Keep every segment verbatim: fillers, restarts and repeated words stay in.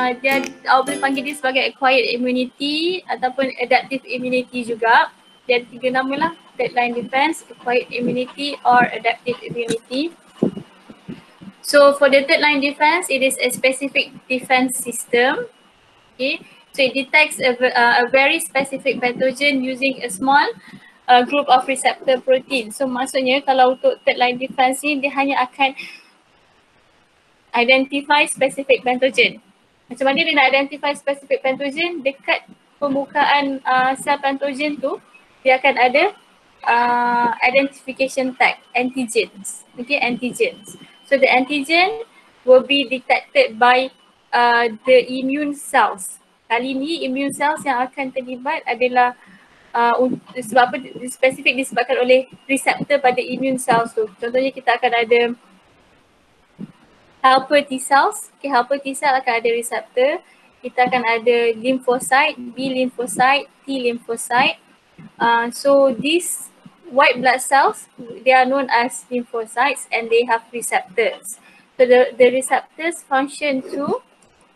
uh, dia awak boleh panggil dia sebagai acquired immunity ataupun adaptive immunity juga. Dia ada tiga nama lah, third line defense, acquired immunity or adaptive immunity. So for the third line defense, it is a specific defense system. Okay, so it detects a, uh, a very specific pathogen using a small uh, group of receptor protein. So maksudnya kalau untuk third line defense ni, dia hanya akan identify specific pathogen. Macam mana dia nak identify specific pathogen? Dekat pembukaan uh, sel pathogen tu, dia akan ada uh, identification tag, antigens. Okay, antigens. So the antigen will be detected by uh, the immune cells. Kali ni immune cells yang akan terlibat adalah uh, sebab apa? Spesifik disebabkan oleh reseptor pada immune cells tu. Contohnya kita akan ada helper T cells. Okay, helper T cell akan ada reseptor. Kita akan ada lymphocyte, B lymphocyte, T lymphocyte. Uh, so these white blood cells, they are known as lymphocytes and they have receptors. So the, the receptors function to,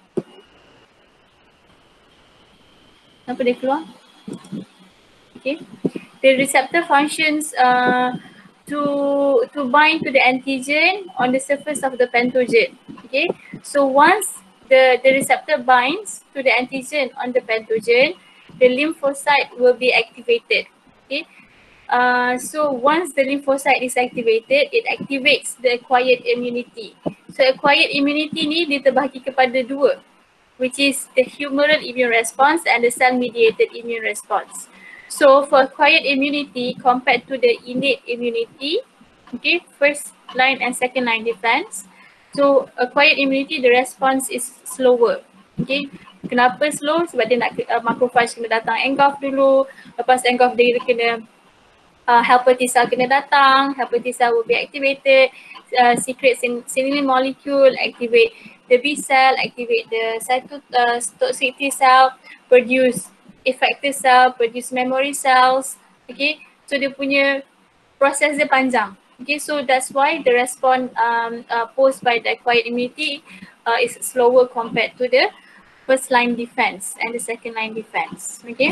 apa dia keluar? Okay. The receptor functions uh, to to bind to the antigen on the surface of the pathogen. Okay, so once the the receptor binds to the antigen on the pathogen, the lymphocyte will be activated. Okay, uh, so once the lymphocyte is activated, it activates the acquired immunity. So acquired immunity ni dia terbahagi kepada dua, which is the humoral immune response and the cell mediated immune response. So for acquired immunity compared to the innate immunity, okay, first line and second line defense. So acquired immunity, the response is slower. Okay, kenapa slow? Sebab dia nak uh, macrophage kena datang engulf dulu. Lepas engulf dia kena uh, helper T cell kena datang. Helper T cell will be activated. Uh, secret signaling molecule activate the B cell, activate the cytotoxic T cell, produce effector cell, produce memory cells. Okay, so dia punya proses dia panjang. Okay, so that's why the response um, uh, posed by the acquired immunity uh, is slower compared to the first line defense and the second line defense. Okay,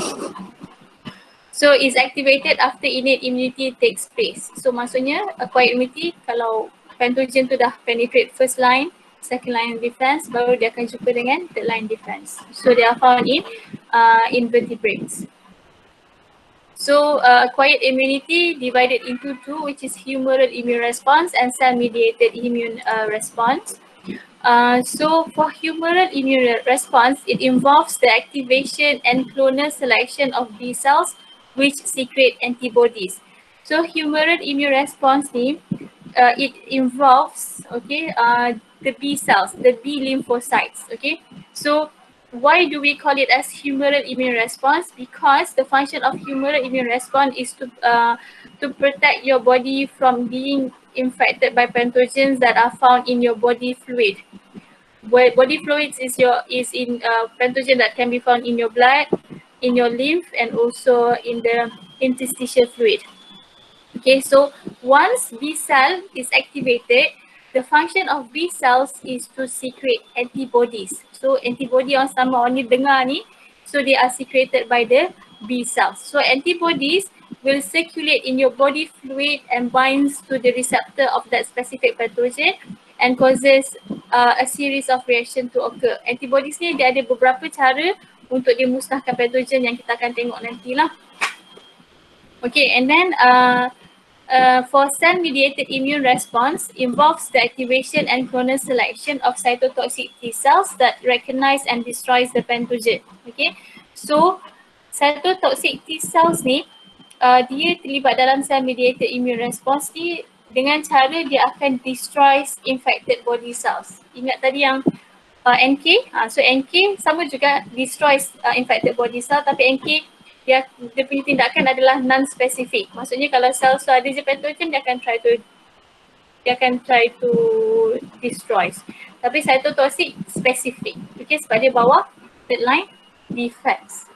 so it's activated after innate immunity takes place. So maksudnya acquired immunity kalau pathogen tu dah penetrate first line, second line defense, baru dia akan jumpa dengan third line defense. So they are found in uh, invertebrates. So uh, acquired immunity divided into two, which is humoral immune response and cell mediated immune uh, response. Uh, so for humoral immune response, it involves the activation and clonal selection of B cells which secrete antibodies. So humoral immune response ni, uh, it involves, okay, uh, the B cells, the B lymphocytes, okay. So why do we call it as humoral immune response? Because the function of humoral immune response is to uh, to protect your body from being infected by pathogens that are found in your body fluid. Where body fluids is your is in uh, pathogen that can be found in your blood, in your lymph, and also in the interstitial fluid. Okay, so once B cell is activated, the function of B cells is to secrete antibodies. So antibody yang sama orang ni dengar ni, so they are secreted by the B cells. So antibodies will circulate in your body fluid and binds to the receptor of that specific pathogen and causes uh, a series of reaction to occur. Antibodies ni dia ada beberapa cara untuk dia musnahkan pathogen yang kita akan tengok nantilah. Okay, and then uh, Uh, for cell-mediated immune response involves the activation and clonal selection of cytotoxic T cells that recognize and destroys the pathogen. Okay, so cytotoxic T cells ni uh, dia terlibat dalam cell-mediated immune response ni dengan cara dia akan destroy infected body cells. Ingat tadi yang uh, N K, uh, so N K sama juga destroys uh, infected body cell, tapi N K dia, dia punya tindakan adalah non-specific. Maksudnya kalau sel tu ada je pathogen, dia akan try to dia akan try to destroy. Tapi cytotoxic specific. Okay, sebab dia bawa third line defense.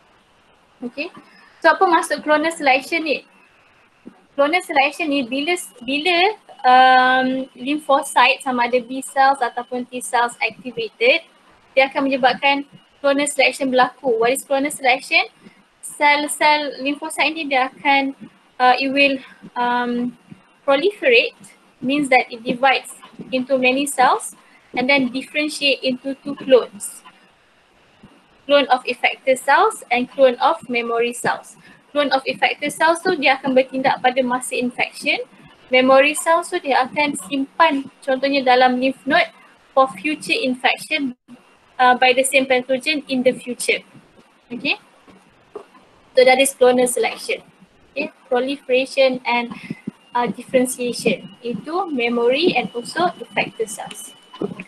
Okay, so apa maksud clonal selection ni? Clonal selection ni bila bila um, lymphocyte sama ada B cells ataupun T cells activated, dia akan menyebabkan clonal selection berlaku. What is clonal selection? Sel-sel limfosit ini dia akan, uh, it will um, proliferate, means that it divides into many cells and then differentiate into two clones. Clone of effector cells and clone of memory cells. Clone of effector cells tu dia akan bertindak pada masa infection. Memory cells tu dia akan simpan contohnya dalam lymph node for future infection uh, by the same pathogen in the future. Okay. So that is clonal selection. Okay. Proliferation and uh, differentiation into memory and also effector cells.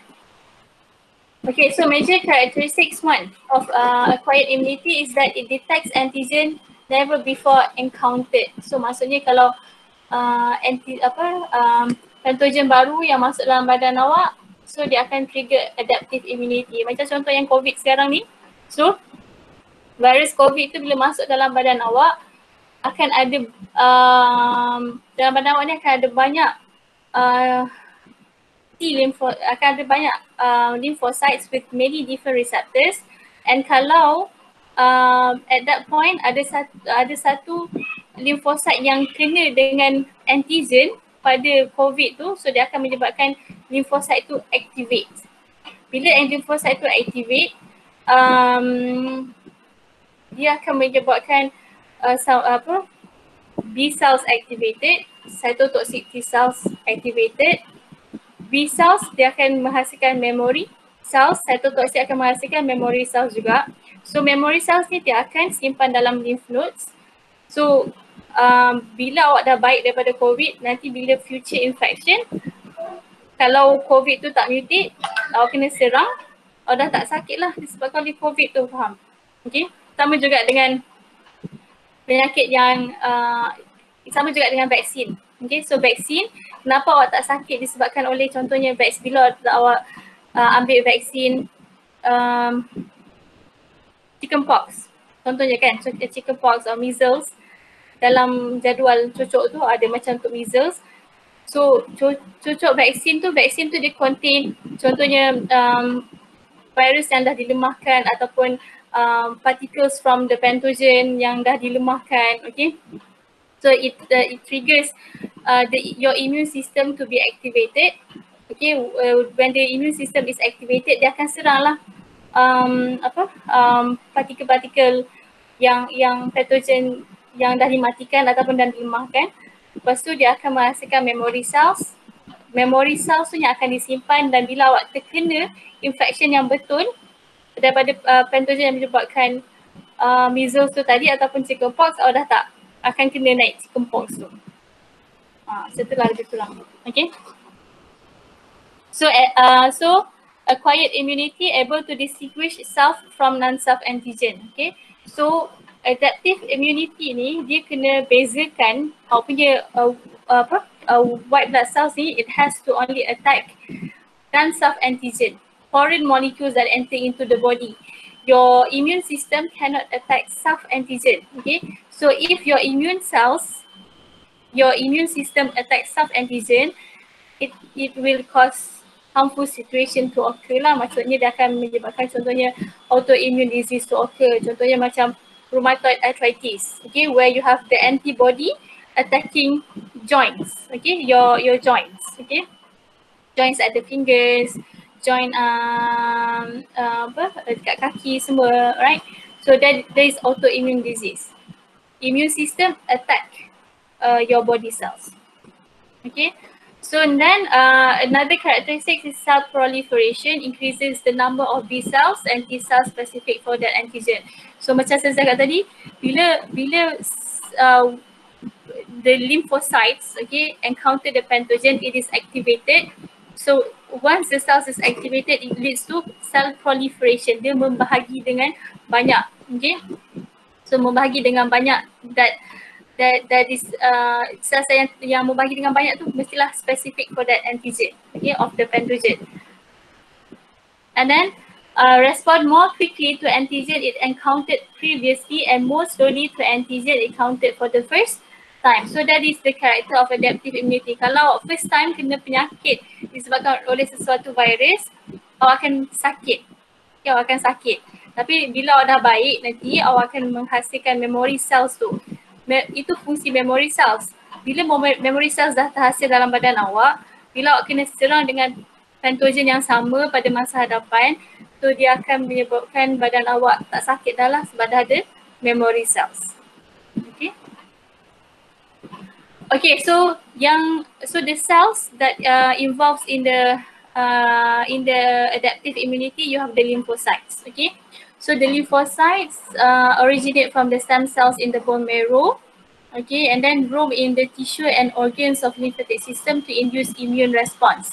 Okay, so major characteristics one of uh, acquired immunity is that it detects antigen never before encountered. So maksudnya kalau uh, anti apa um, pathogen baru yang masuk dalam badan awak, so dia akan trigger adaptive immunity. Macam contoh yang COVID sekarang ni. So virus COVID tu bila masuk dalam badan awak akan ada um, dalam badan awak ni akan ada banyak uh, T lympho akan ada banyak uh, lymphocytes with many different receptors, and kalau um, at that point ada satu ada satu lymphocyte yang kena dengan antigen pada COVID tu, so dia akan menyebabkan lymphocyte tu activate. Bila lymphocyte tu activate, um, dia akan menyebabkan uh, apa B cells activated, cytotoxic T cells activated. B cells dia akan menghasilkan memory cells, cytotoxic akan menghasilkan memory cells juga. So memory cells ni dia akan simpan dalam lymph nodes. So um, bila awak dah baik daripada COVID, nanti bila future infection, kalau COVID tu tak mutate, awak kena serang, awak dah tak sakit lah disebabkan oleh COVID tu, faham? Okay, sama juga dengan penyakit yang uh, sama juga dengan vaksin. Okay, so vaksin, kenapa awak tak sakit disebabkan oleh contohnya vaksin, bila awak uh, ambil vaksin um, chickenpox, contohnya kan, chickenpox atau measles, dalam jadual cocok tu ada macam untuk measles. So cocok vaksin tu, vaksin tu dia contain contohnya um, virus yang dah dilemahkan ataupun um, particles from the pathogen yang dah dilemahkan, okay. So it uh, it triggers uh, the your immune system to be activated. Okay, uh, when the immune system is activated, dia akan seranglah um, apa um, partikel-partikel yang yang pathogen yang dah dimatikan ataupun dah dilemahkan. Lepas tu dia akan menghasilkan memory cells. Memory cells tu yang akan disimpan, dan bila awak terkena infection yang betul daripada uh, pathogen yang menyebabkan uh, measles tu tadi ataupun chickenpox, awak dah tak akan kena naik chickenpox tu. Ha, setelah lebih kurang. Okay. So, uh, so acquired immunity able to distinguish self from non-self antigen. Okay. So adaptive immunity ni dia kena bezakan awak punya uh, apa uh, white blood cells ni, it has to only attack non-self antigen, foreign molecules that enter into the body. Your immune system cannot attack self antigen. Okay. So if your immune cells, your immune system attacks self antigen, it it will cause harmful situation to occur lah. Maksudnya dia akan menyebabkan contohnya autoimmune disease to occur. Contohnya macam rheumatoid arthritis, okay, where you have the antibody attacking joints, okay, your your joints, okay, joints at the fingers, joint um, uh, apa dekat kaki semua, right? So that there is autoimmune disease. Immune system attack uh, your body cells. Okay. So then uh, another characteristic is cell proliferation, increases the number of B cells and T cells specific for that antigen. So macam saya cakap tadi, bila bila uh, the lymphocytes, okay, encounter the pathogen, it is activated. So once the cells is activated, it leads to cell proliferation. Dia membahagi dengan banyak, okay. So membahagi dengan banyak, that that that is uh, cells yang yang membahagi dengan banyak tu mestilah specific for that antigen, okay, of the pathogen. And then uh, respond more quickly to antigen it encountered previously and more slowly to antigen encountered for the first time. So that is the character of adaptive immunity. Kalau first time kena penyakit disebabkan oleh sesuatu virus, awak akan sakit. okay, awak akan sakit. Tapi bila awak dah baik nanti awak akan menghasilkan memory cells tu. Me- itu fungsi memory cells. Bila memory cells dah terhasil dalam badan awak, bila awak kena serang dengan pathogen yang sama pada masa hadapan, tu dia akan menyebabkan badan awak tak sakit dah lah sebab dah ada memory cells. Okay. Okay, so yang so the cells that uh, involves in the uh, in the adaptive immunity, you have the lymphocytes. Okay, so the lymphocytes uh, originate from the stem cells in the bone marrow. Okay, and then roam in the tissue and organs of lymphatic system to induce immune response.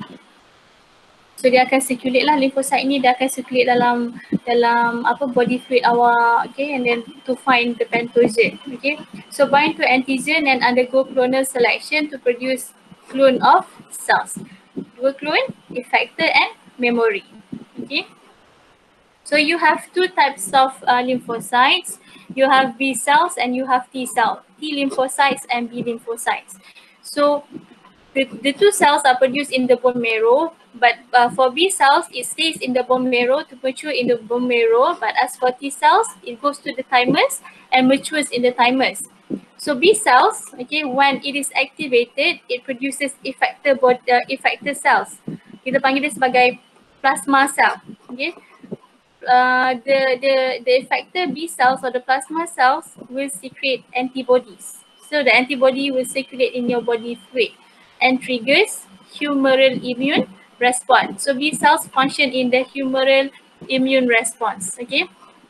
So dia akan circulate lah, lymphocyte ni dia akan circulate dalam dalam apa body fluid awak, okay, and then to find the pathogen, okay. So bind to antigen and undergo clonal selection to produce clone of cells. Dua clone, effector and memory, okay. So you have two types of uh, lymphocytes. You have B cells and you have T cells, T lymphocytes and B lymphocytes. So The, the two cells are produced in the bone marrow, but uh, for B cells, it stays in the bone marrow to mature in the bone marrow. But as for T cells, it goes to the thymus and matures in the thymus. So B cells, okay, when it is activated, it produces effector body, uh, effector cells. Kita panggil dia sebagai plasma cell, okay. Uh, the the the effector B cells or the plasma cells will secrete antibodies. So the antibody will circulate in your body fluid and triggers humoral immune response. So B cells function in the humoral immune response, okay.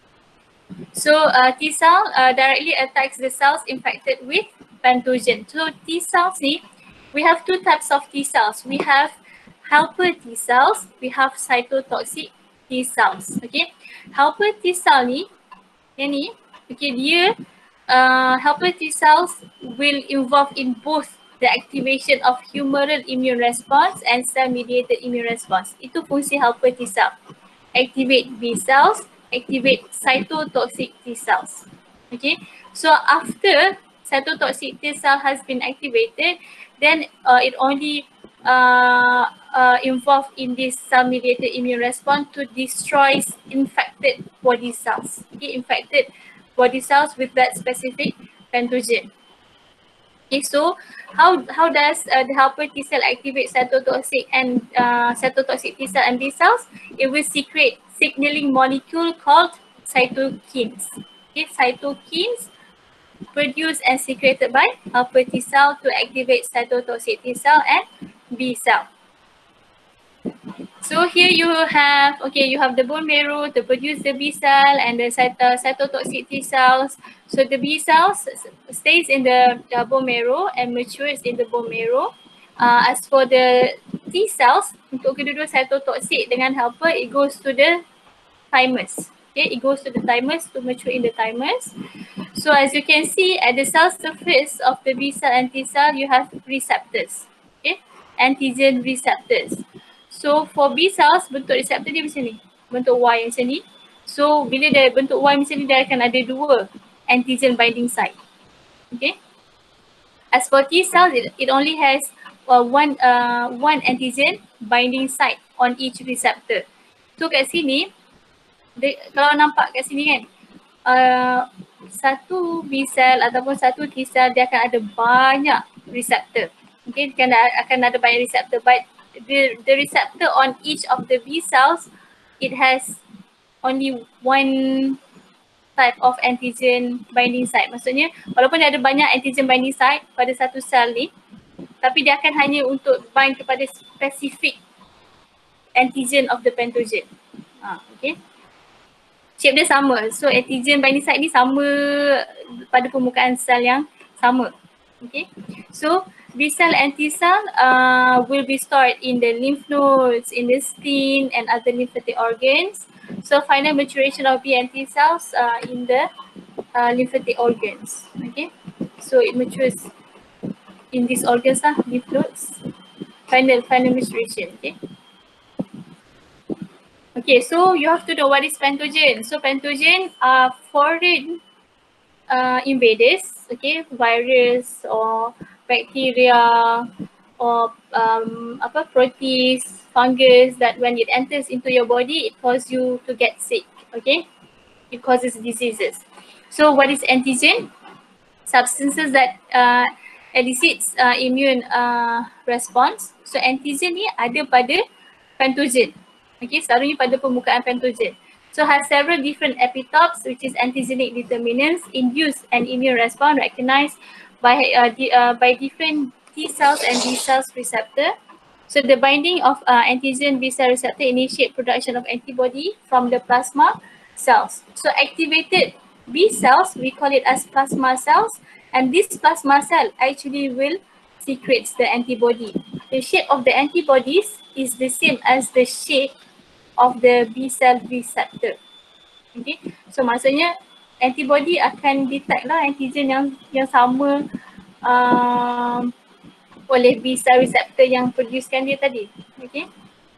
So uh, T cell uh, directly attacks the cells infected with pathogen. So T cells ni, we have two types of T cells. We have helper T cells, we have cytotoxic T cells, okay. Helper T cell ni, yang ni, okay, dia uh, helper T cells will involve in both the activation of humoral immune response and cell-mediated immune response. Itu fungsi helper T cell. Activate B cells, activate cytotoxic T cells. Okay, so after cytotoxic T cell has been activated, then uh, it only uh, uh, involved in this cell-mediated immune response to destroy infected body cells. Okay, infected body cells with that specific pathogen. Okay, so how how does uh, the helper T cell activate cytotoxic and uh, cytotoxic T cell and B cells? It will secrete signaling molecule called cytokines. Okay, cytokines produced and secreted by helper T cell to activate cytotoxic T cell and B cell. So here you have, okay, you have the bone marrow to produce the B cell and the cyto cytotoxic T cells. So the B cells stays in the uh, bone marrow and matures in the bone marrow. Uh, as for the T cells, untuk kedua-dua cytotoxic dengan helper, it goes to the thymus. Okay, it goes to the thymus to mature in the thymus. So as you can see at the cell surface of the B cell and T cell, you have receptors. Okay, antigen receptors. So for B cells, bentuk reseptor dia macam ni, bentuk Y macam ni. So bila dia bentuk Y macam ni, dia akan ada dua antigen binding site. Okay. As for T cells, it, it only has uh, one uh, one antigen binding site on each receptor. So kat sini, dia, kalau nampak kat sini kan, uh, satu B cell ataupun satu T cell dia akan ada banyak receptor. Okay, dia akan, akan ada banyak receptor, but the the receptor on each of the B cells, it has only one type of antigen binding site. Maksudnya walaupun dia ada banyak antigen binding site pada satu sel ni, tapi dia akan hanya untuk bind kepada specific antigen of the pathogen. Ha, okay. Shape dia sama. So antigen binding site ni sama pada permukaan sel yang sama. Okay. So B cell and T cell uh, will be stored in the lymph nodes, in the spleen and other lymphatic organs. So final maturation of B and T cells uh, in the uh, lymphatic organs. Okay. So it matures in these organs lah, lymph nodes. Final final maturation. Okay. Okay, so you have to know what is pathogen. So pathogen are foreign uh, invaders, okay, virus or bacteria or um, apa proteins, fungus that when it enters into your body, it causes you to get sick. Okay, it causes diseases. So what is antigen? Substances that uh, elicits uh, immune uh, response. So antigen ni ada pada pathogen. Okay, selalunya pada permukaan pathogen. So has several different epitopes, which is antigenic determinants, induce an immune response recognized by uh, di, uh, by different T cells and B cells receptor. So the binding of uh, antigen B cell receptor initiate production of antibody from the plasma cells. So activated B cells, we call it as plasma cells, and this plasma cell actually will secretes the antibody. The shape of the antibodies is the same as the shape of the B cell receptor. Okay, so maksudnya antibody akan detect lah antigen yang yang sama um, oleh B cell receptor yang producekan dia tadi. Okay,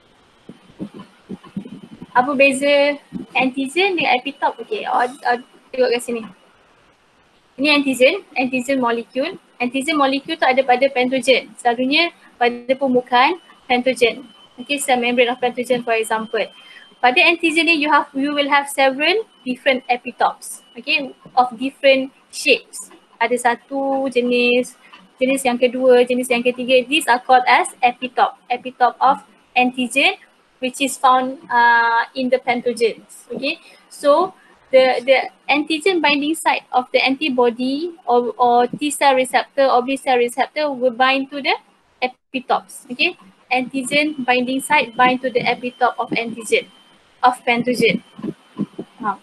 apa beza antigen dengan epitope? Okay, oh, oh, tengok kat sini. Ini antigen, antigen molekul. Antigen molekul tu ada pada pathogen. Selalunya pada permukaan pathogen. Okay, cell membrane of pathogen for example. Pada antigen ni you have you will have several different epitopes. Okay, of different shapes. Ada satu jenis, jenis yang kedua, jenis yang ketiga. These are called as epitope. Epitope of antigen which is found uh, in the pathogens. Okay, so the the antigen binding site of the antibody or, or T cell receptor or B cell receptor will bind to the epitopes. Okay, antigen binding site bind to the epitope of antigen of pathogen. Huh.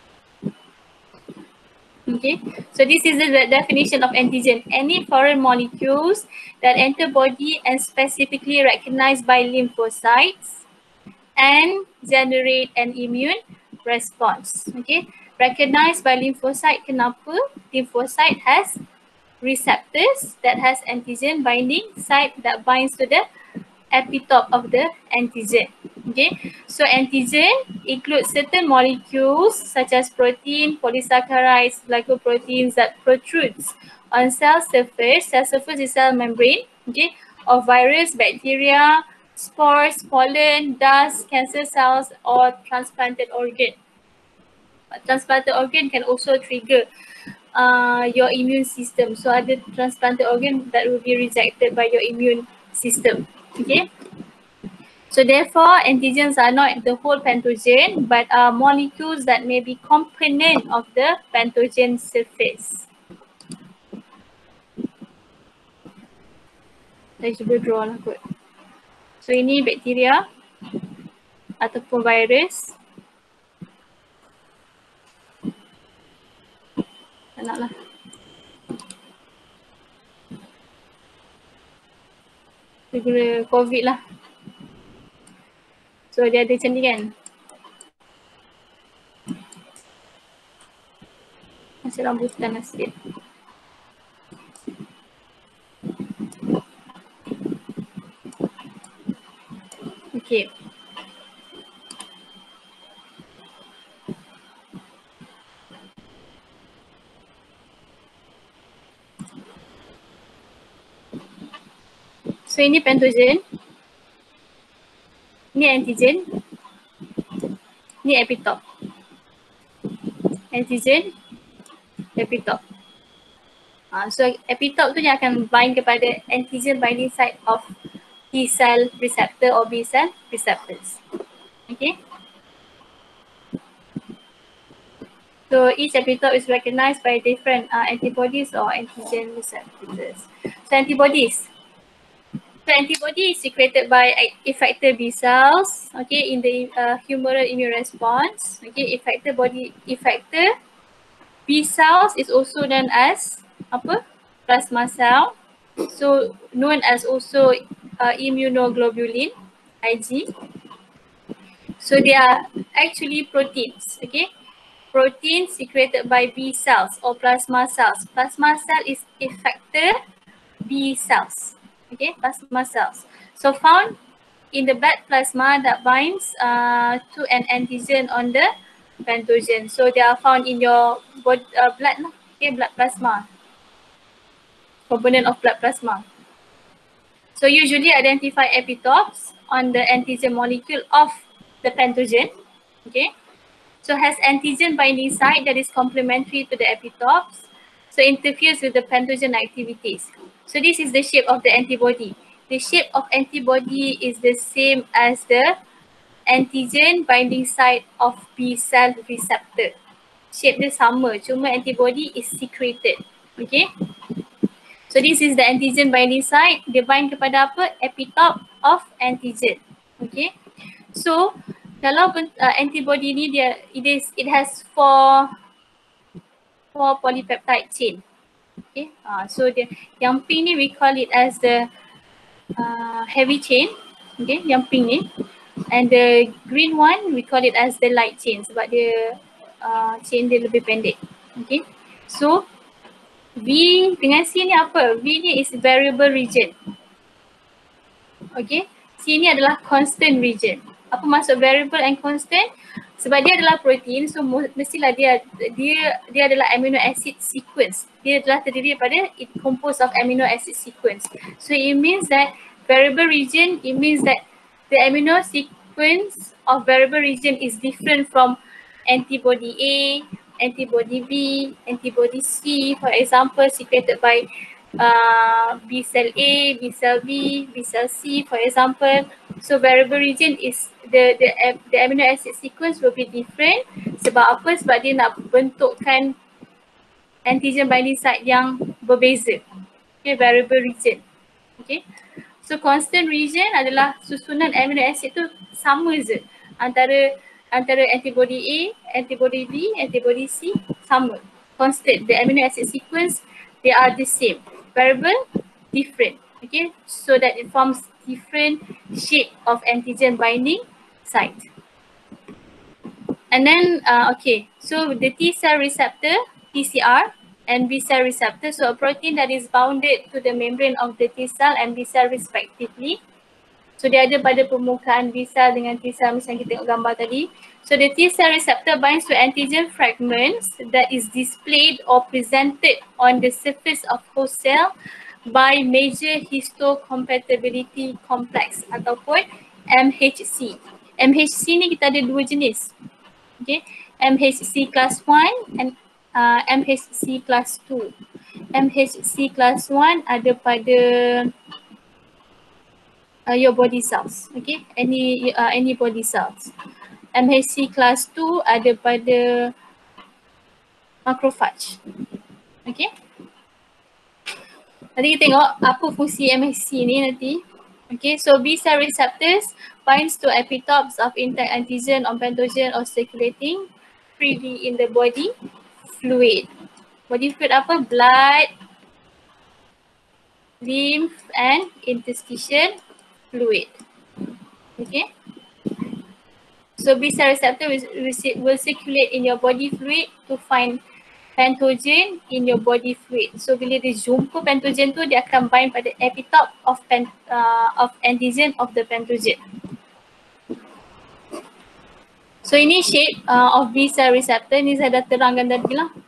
Okay, so this is the definition of antigen. Any foreign molecules that enter body and specifically recognized by lymphocytes and generate an immune response. Okay, recognized by lymphocyte. Kenapa? Lymphocyte has receptors that has antigen binding site that binds to the epitope of the antigen. Okay, so antigen includes certain molecules such as protein, polysaccharides, glycoproteins that protrudes on cell surface. Cell surface is cell membrane. Okay, of virus, bacteria, spores, pollen, dust, cancer cells, or transplanted organ. Transplanted organ can also trigger uh, your immune system. So ada transplanted organ that will be rejected by your immune system. Okay. So therefore, antigens are not the whole pathogen, but are molecules that may be component of the pathogen surface. Saya cuba draw lah kot. So ini bakteria ataupun virus. Tak nak lah. Saya guna COVID lah. So dia ada macam ni kan. Macam rambutan lah sikit. Okay. So ini pathogen. Ini antigen. Ini epitope. Antigen, epitope. Uh, so epitope tu yang akan bind kepada antigen binding site of T cell receptor or B cell receptors. Okay. So each epitope is recognized by different uh, antibodies or antigen receptors. So antibodies. So antibody is secreted by effector B cells, okay, in the uh, humoral immune response. Okay, effector body effector B cells is also known as apa? Plasma cell. So known as also uh, immunoglobulin, I G. So they are actually proteins, okay? Proteins secreted by B cells or plasma cells. Plasma cell is effector B cells. Okay, plasma cells. So found in the blood plasma that binds uh, to an antigen on the pathogen. So they are found in your blood, uh, blood, okay, blood plasma. Component of blood plasma. So usually identify epitopes on the antigen molecule of the pathogen. Okay. So has antigen binding site that is complementary to the epitopes. So interferes with the pathogen activities. So this is the shape of the antibody. The shape of antibody is the same as the antigen binding site of B cell receptor. Shape dia sama, cuma antibody is secreted. Okay. So this is the antigen binding site. Dia bind kepada apa? Epitope of antigen. Okay. So kalau uh, antibody ni dia it is it has four four polypeptide chain. Okay. Uh, so dia yang pink ni we call it as the uh, heavy chain. Okay, yang pink ni. And the green one we call it as the light chain sebab dia uh, chain dia lebih pendek. Okay. So V dengan C ni apa? V ni is variable region. Okay. C ni adalah constant region. Apa maksud variable and constant? Sebab dia adalah protein, so mestilah dia dia dia adalah amino acid sequence. Dia adalah terdiri daripada it composed of amino acid sequence. So it means that variable region, it means that the amino sequence of variable region is different from antibody A, antibody B, antibody C, for example, secreted by uh, B cell A, B cell B, B cell C, for example. So variable region is the the the amino acid sequence will be different. Sebab apa? Sebab dia nak bentukkan antigen binding site yang berbeza. Okay, variable region. Okay. So constant region adalah susunan amino acid tu sama je antara antara antibody A, antibody B, antibody C sama. Constant. The amino acid sequence they are the same. Variable different. Okay. So that it forms different shape of antigen binding site. And then uh, okay. So the T cell receptor, T C R, and B cell receptor. So a protein that is bounded to the membrane of the T cell and B cell respectively. So dia ada pada permukaan B cell dengan T cell, misalnya kita tengok gambar tadi. So the T cell receptor binds to antigen fragments that is displayed or presented on the surface of host cell by major histocompatibility complex ataupun M H C. M H C ni kita ada dua jenis. Okay, M H C class one and uh, M H C class two. M H C class one ada pada uh, your body cells. Okay, any uh, any body cells. M H C class two ada pada macrophage. Okay. Nanti kita tengok apa fungsi M H C ni nanti. Okay, so B cell receptors binds to epitopes of intact antigen on pathogen or circulating freely in the body fluid. Body fluid apa? Blood, lymph and interstitial fluid. Okay. So B cell receptor will, will circulate in your body fluid to find pathogen in your body fluid. So bila dia jumpa pathogen tu, dia akan bind pada epitope of pen, uh, of antigen of the pathogen. So ini shape uh, of B cell receptor. Ni saya dah terangkan tadi lah.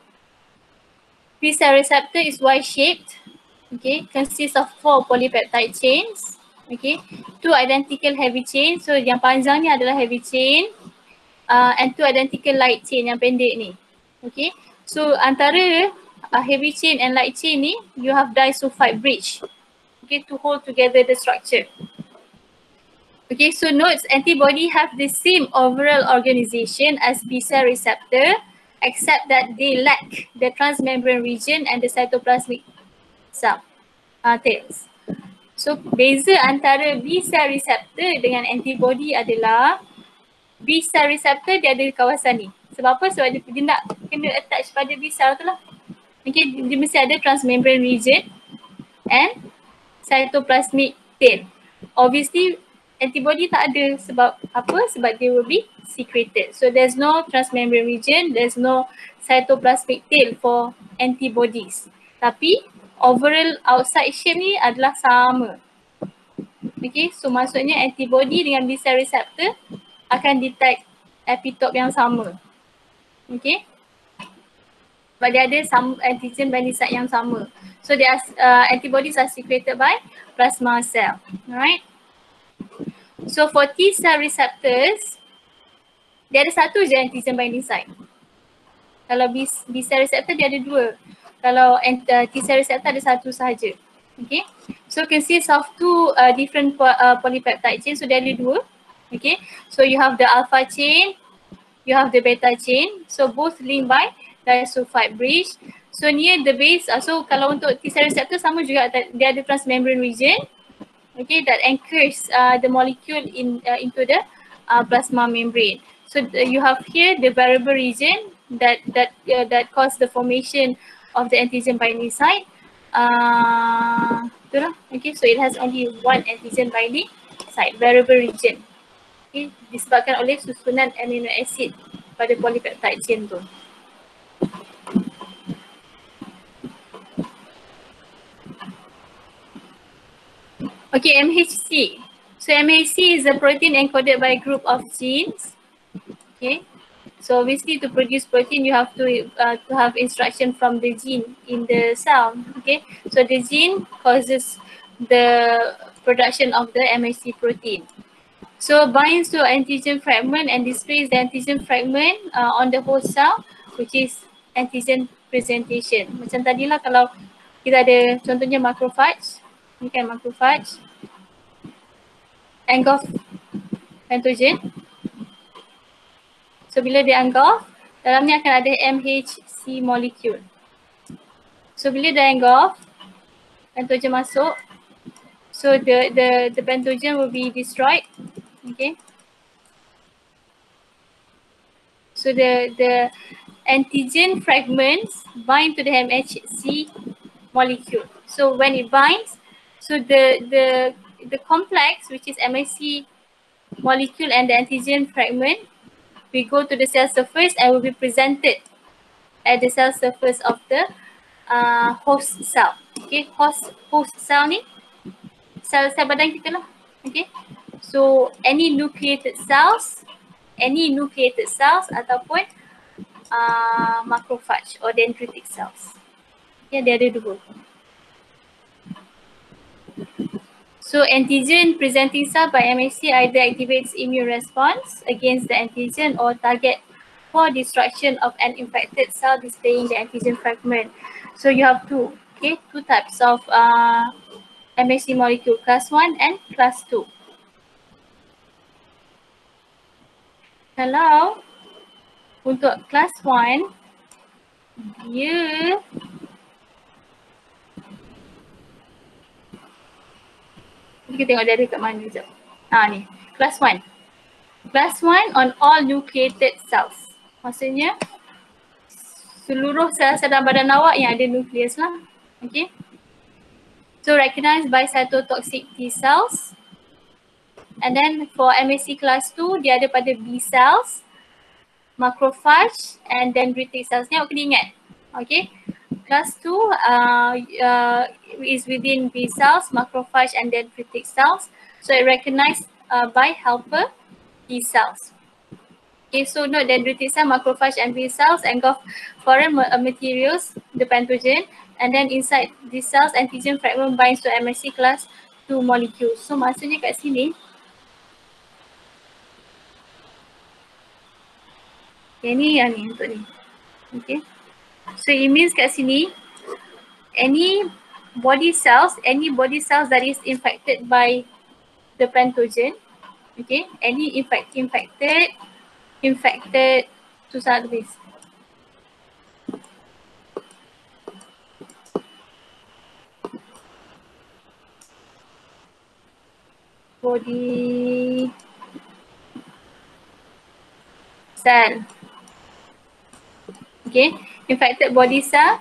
B cell receptor is Y shaped. Okay, consists of four polypeptide chains. Okay, two identical heavy chain. So yang panjang ni adalah heavy chain. Uh, and two identical light chain yang pendek ni. Okay. So antara uh, heavy chain and light chain ni, you have disulfide bridge, okay, to hold together the structure. Okay, so notes antibody have the same overall organization as B cell receptor, except that they lack the transmembrane region and the cytoplasmic cell uh, tails. So beza antara B cell receptor dengan antibody adalah B cell receptor dia ada di kawasan ni. Sebab apa? Sebab dia, dia nak kena attach pada B cell tu lah. Okay, dia mesti ada transmembrane region and cytoplasmic tail. Obviously antibody tak ada. Sebab apa? Sebab dia will be secreted. So there's no transmembrane region, there's no cytoplasmic tail for antibodies. Tapi overall outside shape ni adalah sama. Okay, so maksudnya antibody dengan B cell receptor akan detect epitope yang sama. Okay. Sebab dia ada some antigen binding site yang sama. So their uh, antibodies are secreted by plasma cell. Alright. So for T cell receptors, dia ada satu je antigen binding site. Kalau B, B cell receptor dia ada dua. Kalau uh, T cell receptor ada satu sahaja. Okay. So consists of two uh, different po uh, polypeptide chain. So dia ada dua. Okay. So you have the alpha chain, you have the beta chain. So both linked by disulfide bridge. So near the base, uh, so kalau untuk T cell receptor sama juga, dia ada transmembrane region. Okay, that anchors uh, the molecule in uh, into the uh, plasma membrane. So uh, you have here the variable region that that uh, that cause the formation of the antigen binding site. Uh, okay, so it has only one antigen binding site, variable region. Okay, disebabkan oleh susunan amino acid pada polypeptide chain tu. Okay, M H C. So M H C is a protein encoded by a group of genes. Okay, so obviously to produce protein, you have to uh, to have instruction from the gene in the cell. Okay, so the gene causes the production of the M H C protein. So binds to antigen fragment and displays the antigen fragment uh, on the host cell, which is antigen presentation. Macam tadi lah kalau kita ada contohnya macrophage, ni kan macrophage, engulf pantogen. So bila dia engulf, dalamnya akan ada M H C molecule. So bila dia engulf, pantogen masuk, so the the the pantogen will be destroyed. Okay. So the the antigen fragments bind to the M H C molecule. So when it binds, so the the the complex, which is M H C molecule and the antigen fragment, we go to the cell surface and will be presented at the cell surface of the uh, host cell. Okay, host host cell ni sel sel badan kita lah. Okay, so any nucleated cells, any nucleated cells ataupun uh, macrophage or dendritic cells. Ya, dia ada dua. So antigen presenting cell by M H C either activates immune response against the antigen or target for destruction of an infected cell displaying the antigen fragment. So you have two, okay, two types of uh, M H C molecule, class one and class two. Kalau untuk class one, dia kita tengok dia ada kat mana sekejap. Ha ni, class one. Class one on all nucleated cells. Maksudnya seluruh sel-sel dalam badan awak yang ada nukleus lah. Okay. So recognized by cytotoxic T cells. And then for M H C class two, dia ada pada B cells, macrophage and dendritic cells. Ni awak kena ingat. Okay. Class two uh, uh, is within B cells, macrophage and dendritic cells. So it recognized uh, by helper T cells. Okay, so note dendritic cell, macrophage and B cells engulf foreign materials, the pantogen, and then inside these cells, antigen fragment binds to M H C class two molecules. So maksudnya kat sini, yang ni, yang ni untuk ni. Okay. So it means kat sini, any body cells, any body cells that is infected by the pantogen, okay, any infect, infected, infected, susah habis. Body cell. Okay, infected body cell.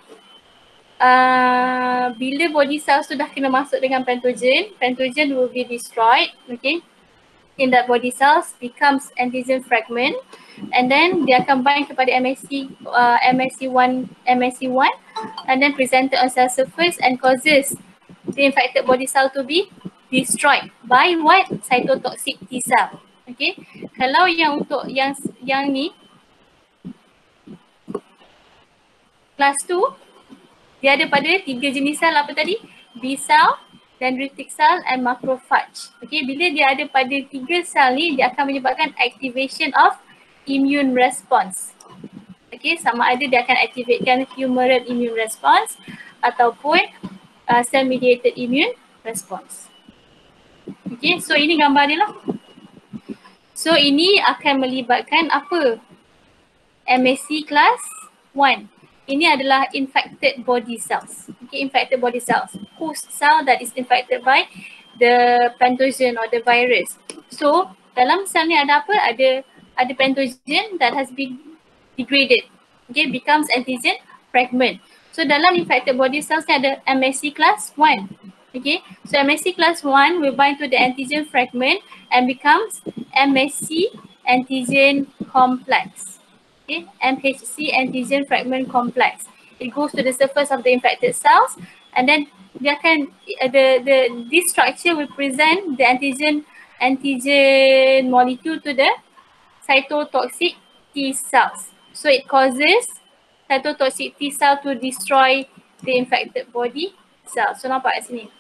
Uh, bila body cells tu dah kena masuk dengan pantogen, pantogen will be destroyed, okay. In that body cells becomes antigen fragment, and then dia akan bind kepada M H C, uh, M H C one, M H C one, and then presented on cell surface and causes the infected body cell to be destroyed by what? Cytotoxic T cell. Okay. Kalau yang untuk yang yang ni class two, Dia ada pada tiga jenis sel apa tadi? B cell, dendritic cell and macrophage. Okay, bila dia ada pada tiga sel ni, dia akan menyebabkan activation of immune response. Okay, sama ada dia akan activatekan humoral immune response ataupun uh, cell mediated immune response. Okay, so ini gambar dia lah. So ini akan melibatkan apa? M S C class one. Ini adalah infected body cells. Okay, infected body cells. Host cell that is infected by the pathogen or the virus. So dalam sel ni ada apa? Ada ada pathogen that has been degraded. Okay, becomes antigen fragment. So dalam infected body cells ni ada M S C class one. Okay, so M S C class one will bind to the antigen fragment and becomes M S C antigen complex. Okay, M H C antigen fragment complex. It goes to the surface of the infected cells and then dia akan uh, the the this structure will present the antigen antigen molecule to the cytotoxic T cells. So it causes cytotoxic T cell to destroy the infected body cell. So nampak kat sini.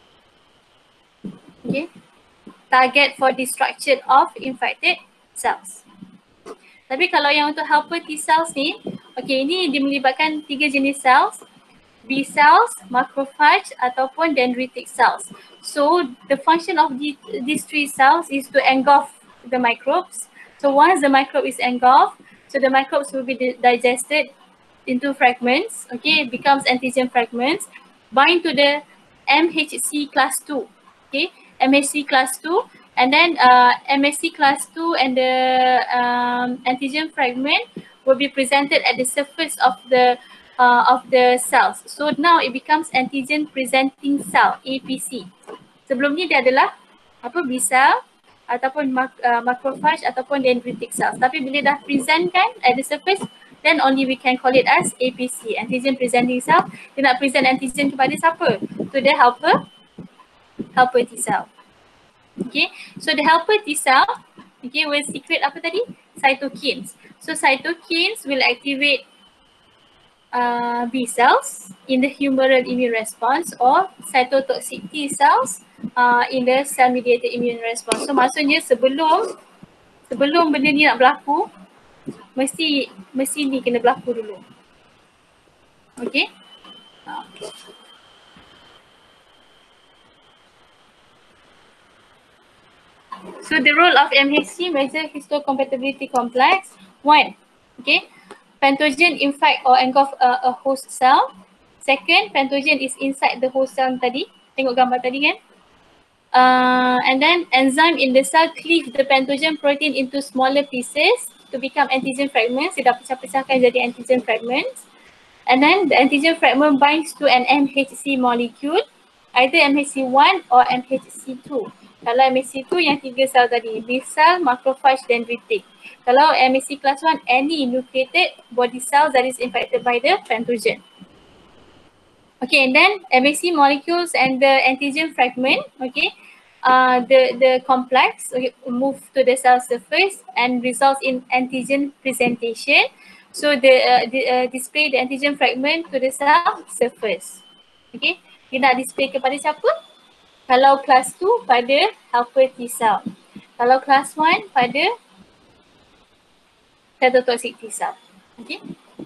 Okay. Target for destruction of infected cells. Tapi kalau yang untuk helper T cells ni, okay, ini dia melibatkan tiga jenis cells, B cells, macrophage ataupun dendritic cells. So the function of the, these three cells is to engulf the microbes. So once the microbe is engulfed, so the microbes will be di digested into fragments, okay, it becomes antigen fragments, bind to the M H C class two, okay, M H C class two, and then uh, M S C class two and the um, antigen fragment will be presented at the surface of the uh, of the cells. So now it becomes antigen presenting cell, A P C. Sebelum ni dia adalah apa, B cell ataupun mac, uh, macrophage ataupun dendritic cells. Tapi bila dah present kan at the surface, then only we can call it as A P C, antigen presenting cell. Dia nak present antigen kepada siapa? To the helper, helper T cell. Okay, so the helper T cell, okay, will secrete apa tadi? Cytokines. So cytokines will activate uh, B cells in the humoral immune response or cytotoxic T cells uh, in the cell mediated immune response. So maksudnya sebelum sebelum benda ni nak berlaku, mesti mesti ni kena berlaku dulu. Okay. Okay. So the role of M H C measure histocompatibility complex. One, okay, pathogen infect or engulf a, a host cell. Second, pathogen is inside the host cell tadi. Tengok gambar tadi kan. Uh, and then enzyme in the cell cleave the pathogen protein into smaller pieces to become antigen fragments. Dia dah pecah-pecahkan jadi antigen fragments. And then the antigen fragment binds to an M H C molecule, either M H C one or M H C two. Kalau M H C two yang tiga sel tadi, B cell, macrophage, dendritic. Kalau M H C class one, any nucleated body cells that is infected by the pathogen. Okay, and then M H C molecules and the antigen fragment, okay, uh, the, the complex okay, move to the cell surface and results in antigen presentation. So the, uh, the uh, display the antigen fragment to the cell surface. Okay, dia nak display kepada siapa? Kalau class two pada helper T cell. Kalau class one pada cytotoxic T cell. Okay.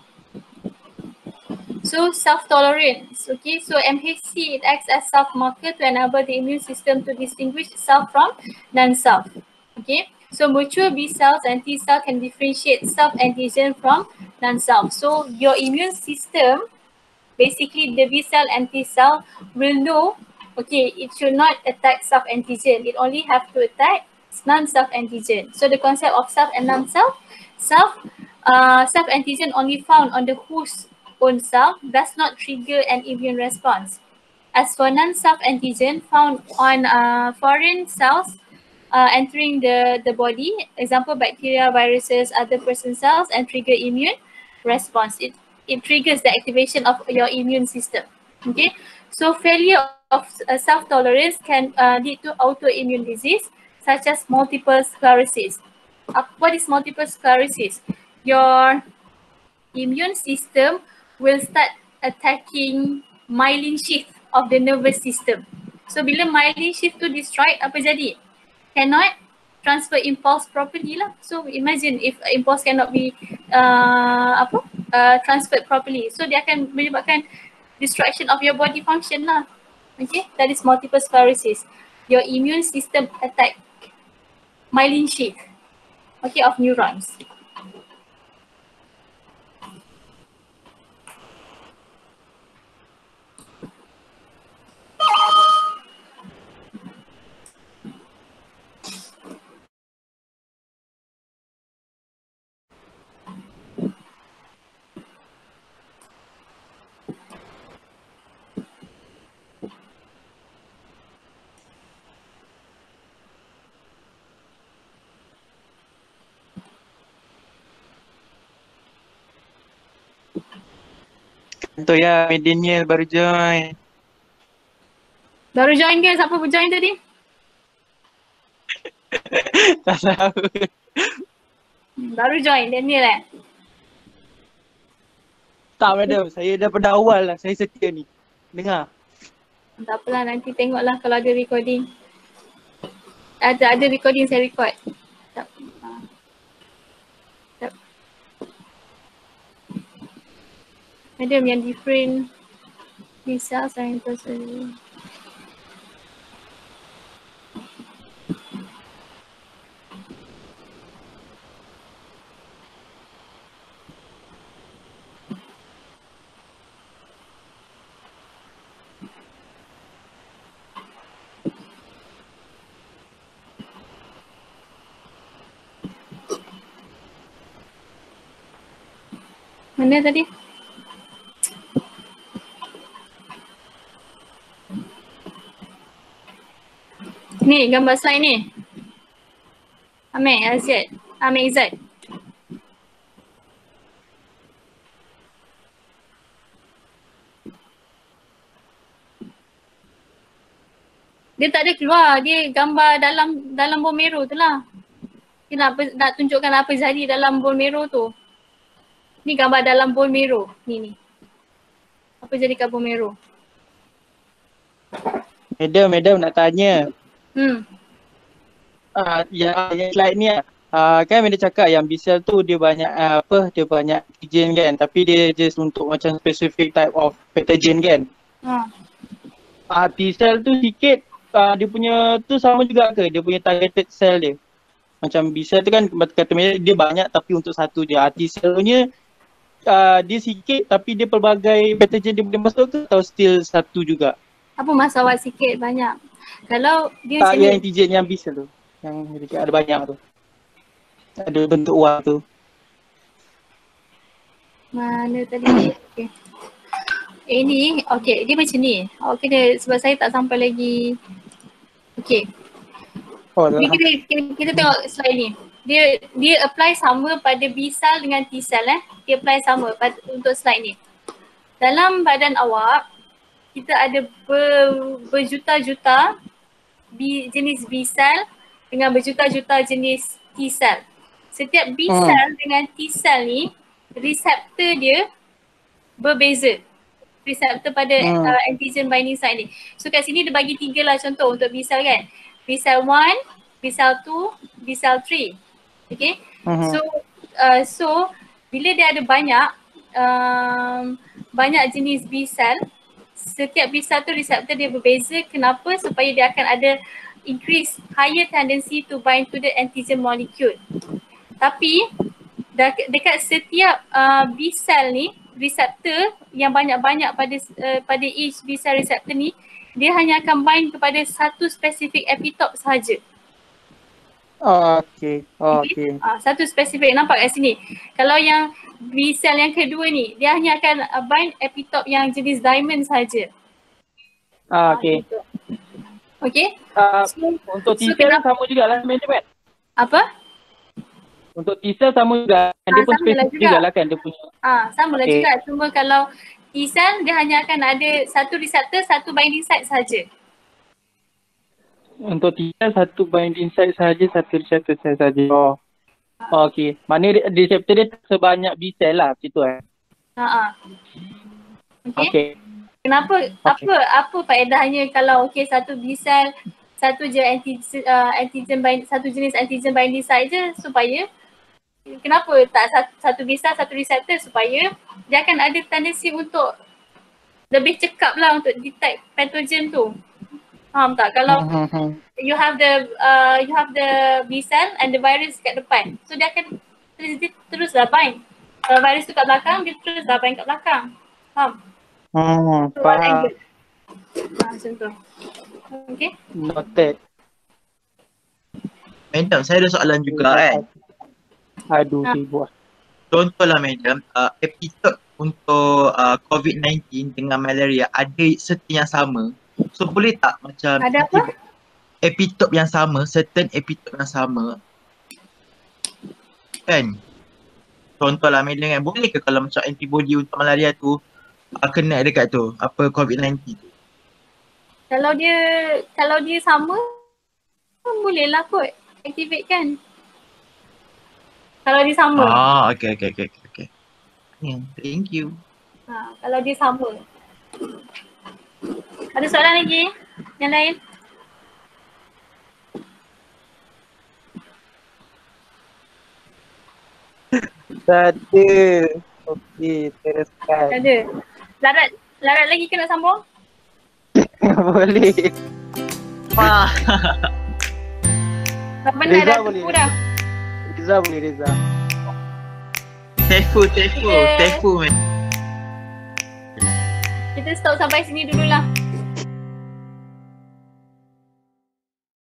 So self-tolerance. Okay. So M H C, it acts as self-marker to enable the immune system to distinguish self from non-self. Okay. So mature B cells and T cell can differentiate self-antigen from non-self. So your immune system, basically the B cell and T cell will know, okay, it should not attack self-antigen. It only have to attack non-self-antigen. So the concept of self and non-self, self, uh, self-antigen only found on the host own cell does not trigger an immune response. As for non-self-antigen found on uh, foreign cells uh, entering the, the body, example bacteria, viruses, other person cells, and trigger immune response. It, it triggers the activation of your immune system. Okay, so failure of uh, self-tolerance can uh, lead to autoimmune disease such as multiple sclerosis. Uh, what is multiple sclerosis? Your immune system will start attacking myelin sheath of the nervous system. So bila myelin sheath tu destroyed, apa jadi? Cannot transfer impulse properly lah. So imagine if impulse cannot be uh, apa uh, transferred properly. So dia akan menyebabkan destruction of your body function lah. Okay, that is multiple sclerosis. Your immune system attack myelin sheath, okay, of neurons. Contoh ya, Daniel baru join. Baru join ke? Siapa join tadi? Tak tahu. Baru join Daniel eh? Tak madam, saya daripada awal lah, saya setia ni. Dengar. Tak apalah, nanti tengoklah kalau ada recording. Ada ada recording saya record. Tak. Uh, tak. Madam yang different visa saya person. Mana tadi? Ni gambar slide ni. Amir, Aziz. Amir Izzat. Dia tak ada keluar, dia gambar dalam dalam bone marrow tu lah. Dia nak, nak tunjukkan apa jadi dalam bone marrow tu. Ni gambar dalam bone marrow. Ni ni. Apa jadi kat bone marrow? Madam, madam nak tanya. Hmm. Uh, yang, yang slide ni uh, kan dia cakap yang B-cell tu dia banyak uh, apa, dia banyak antigen kan, tapi dia just untuk macam specific type of pathogen kan. Ha. Uh, T-cell tu sikit uh, dia punya tu sama juga ke? Dia punya targeted cell dia. Macam B-cell tu kan kata dia banyak tapi untuk satu je. Uh, T-cell punya uh, dia sikit tapi dia pelbagai pathogen dia boleh masuk ke atau still satu juga? Apa masalah sikit banyak? Kalau dia tak, macam yang ni. antigen yang B-cell tu. Yang ada banyak tu. Ada bentuk uang tu. Mana tadi? Okay. Eh ni, okay, dia macam ni. Okay, dia, sebab saya tak sampai lagi. Okay. Oh, Jadi kita, kita, kita tengok slide ni. Dia dia apply sama pada B-cell dengan T-cell eh. Dia apply sama pada, untuk slide ni. Dalam badan awak, kita ada ber, berjuta-juta B, jenis B-cell dengan berjuta-juta jenis T-cell. Setiap B-cell hmm. dengan T-cell ni, reseptor dia berbeza. Reseptor pada hmm. uh, antigen binding site ni. So kat sini dia bagi tiga lah contoh untuk B-cell kan. B-cell one, B-cell two, B-cell three. Okay. Hmm. So uh, so bila dia ada banyak um, banyak jenis B-cell, setiap B-cell tu reseptor dia berbeza. Kenapa? Supaya dia akan ada increase higher tendency to bind to the antigen molecule. Tapi dekat setiap uh, B-cell ni, reseptor yang banyak-banyak pada uh, pada each B-cell reseptor ni, dia hanya akan bind kepada satu spesifik epitop sahaja. Oh, okay. Oh, okay. Uh, satu spesifik, nampak kat sini. Kalau yang B-cell yang kedua ni, dia hanya akan uh, bind epitop yang jenis diamond sahaja. Ah, okay. Uh, okay. Uh, so, untuk T-cell so sama juga lah management. Apa? Untuk T-cell sama juga. Ha, dia pun spesifik juga. juga lah kan dia punya. Ah, ha, sama lah okay. juga. Cuma kalau T-cell dia hanya akan ada satu reseptor, satu binding site sahaja. Untuk T-cell satu binding site sahaja, satu reseptor sahaja. Oh. Ha. Oh, okay. Maknanya reseptor dia sebanyak B-cell lah macam tu eh. Ha ah. Okay. Okay. Kenapa, Okay. apa apa faedahnya kalau okay satu B-cell, satu je antigen, uh, antigen bind, satu jenis antigen binding site je supaya, kenapa tak satu, satu B-cell, satu receptor supaya dia akan ada tendensi untuk lebih cekap lah untuk detect pathogen tu. Faham tak? Kalau Hmm. you have the uh, you have the B-cell and the virus kat depan, so dia akan terus, teruslah bind. Kalau virus tu kat belakang, dia teruslah bind kat belakang. Faham? Hmm, So, one faham. angle. Ha, macam tu. Okay. Noted. Madam, saya ada soalan juga kan. Aduh, Ha. sibuk. Contohlah madam, uh, epitope untuk uh, COVID sembilan belas dengan malaria ada serta yang sama. So boleh tak macam Ada apa? epitope yang sama, certain epitope yang sama kan? Contohlah madam kan, boleh ke kalau macam antibody untuk malaria tu uh, kena dekat tu, apa COVID sembilan belas tu? Kalau dia kalau dia sama, boleh lah kot activate kan. Kalau dia sama. Ah, okay, okay, okay, okay, okay. Yeah, thank you. Ha, kalau dia sama. Ada soalan lagi? Yang lain? Tak ada. Okey, teruskan. Ada. Larat, larat lagi ke nak sambung? Boleh. Wah. Dah benar Reza dah boleh. tepu dah. Reza boleh, Reza. Tefu, tefu, Kita- tefu man. Kita stop sampai sini dululah.